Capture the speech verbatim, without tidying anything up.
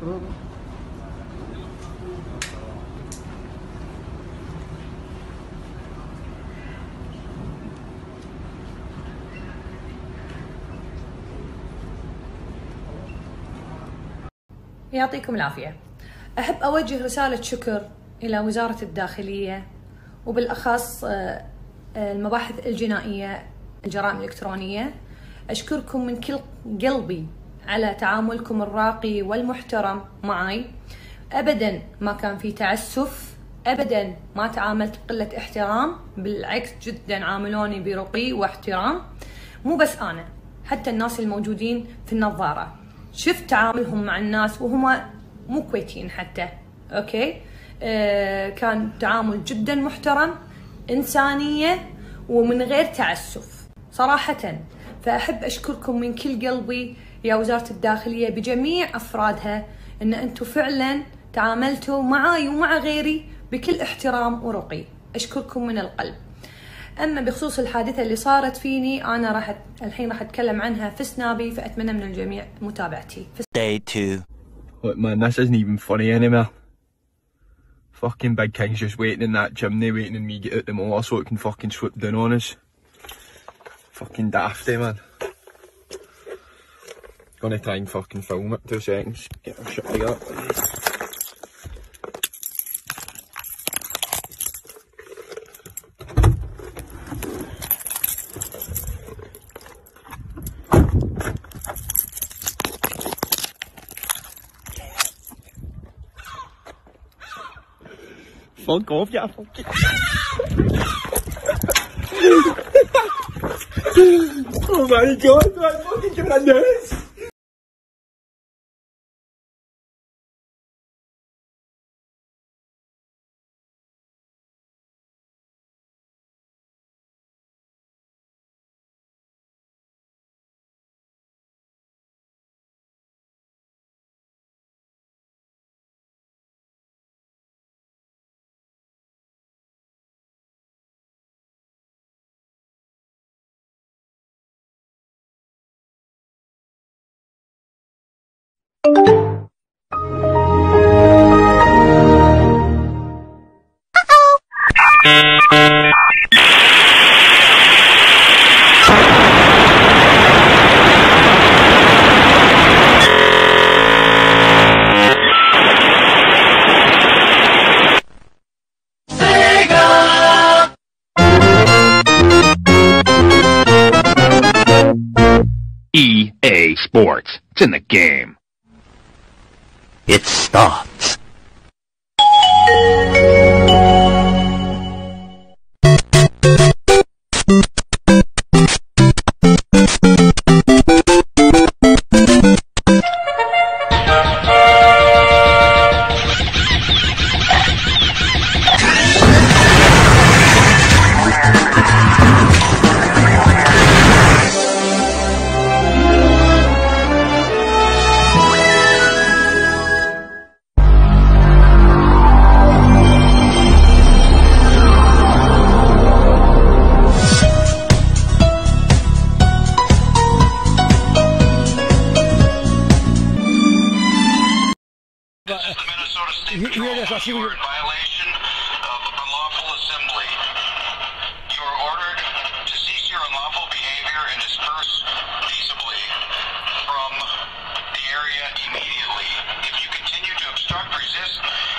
يعطيكم العافية. أحب أوجه رسالة شكر إلى وزارة الداخلية وبالأخص المباحث الجنائية الجرائم الإلكترونية. أشكركم من كل قلبي على تعاملكم الراقي والمحترم معي. أبدا ما كان في تعسف، أبدا ما تعاملت بقلة احترام، بالعكس جدا عاملوني برقي واحترام. مو بس أنا، حتى الناس الموجودين في النظارة شفت تعاملهم مع الناس وهم مو كويتيين حتى. أوكي، آه كان تعامل جدا محترم، إنسانية ومن غير تعسف صراحة. فأحب أشكركم من كل قلبي يا وزارة الداخلية بجميع أفرادها، إن أنتم فعلا تعاملتوا معاي ومع غيري بكل احترام ورقي. أشكركم من القلب. أما بخصوص الحادثة اللي صارت فيني، أنا راح الحين راح أتكلم عنها في سنابي، فأتمنى من الجميع متابعتي. Day two. Look man, this isn't even funny anymore. Fucking Big King's just waiting in that chimney, waiting on me to get out the motor so it can fucking swoop down on us. Fucking dafty, man. Gonna try and fucking film it, two seconds. Get our shit like that. Fuck off, yeah, fuck it. Oh my god, man, fucking give me a nose. E A Sports. It's in the game. It starts. Hear this, I'll see what you're... violation of unlawful assembly. You are ordered to cease your unlawful behavior and disperse peaceably from the area immediately. If you continue to obstruct, resist,